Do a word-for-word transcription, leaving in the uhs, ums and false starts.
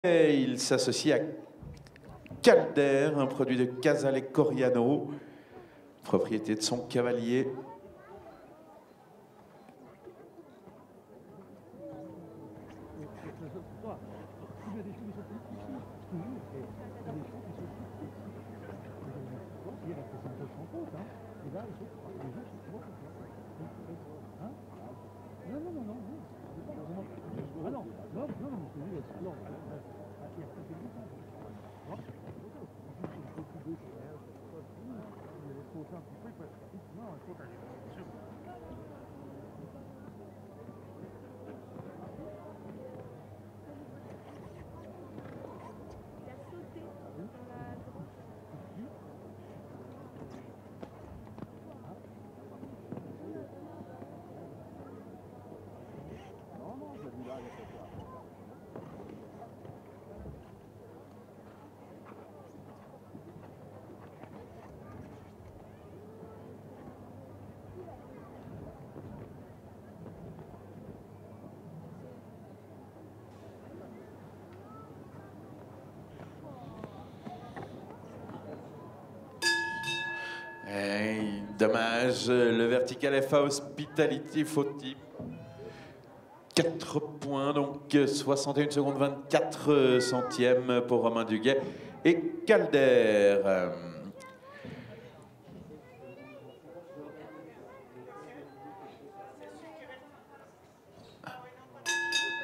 Et il s'associe à Calder, un produit de Casale Coriano, propriété de son cavalier. Non, non, non, non, non. Ah non, non, non, non, c'est non. Hey, dommage, le vertical F A Hospitality Fauti. quatre points, donc soixante et une secondes vingt-quatre centièmes pour Romain Duguay et Calder.